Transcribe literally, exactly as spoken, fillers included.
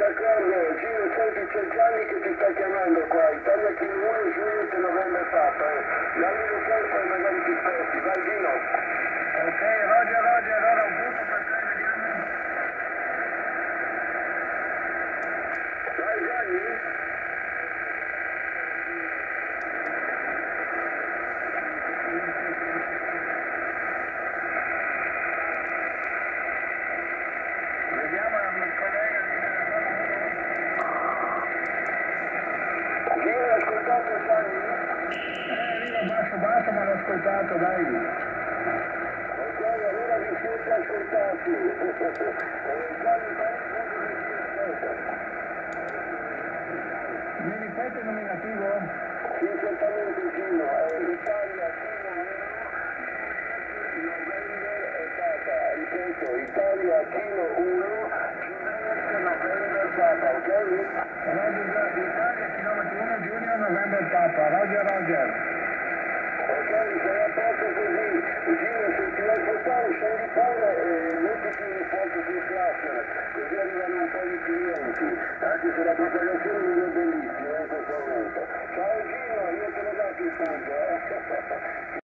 d'accordo, Gino, senti, c'è Gianni che ti sta chiamando qua, Italia Kilo uno, Juliet November Papa, eh. Dammi un tempo e magari ti sposti, vai Gino. Ok, Roger, Roger, allora un punto per te, vediamo. Vai Gianni? Vediamo la mia collega di Gino, hai ascoltato Gianni? Eh, viva basso, basso, ma l'ho ascoltato, dai. Ok, allora vi siete ascoltati. Gianni, vai un punto di Gino. Mi ripete il nominativo? Sì, certamente Gino, è Italia Kilo uno, November e Papa, ripeto, Italia Kilo uno, Juliet November Papa, ok? Roger, Italia, chilometro uno, Giulio, November Papa, Roger, Roger. Ok, sei a posto così, Gino, se ti vuoi portare scendi pure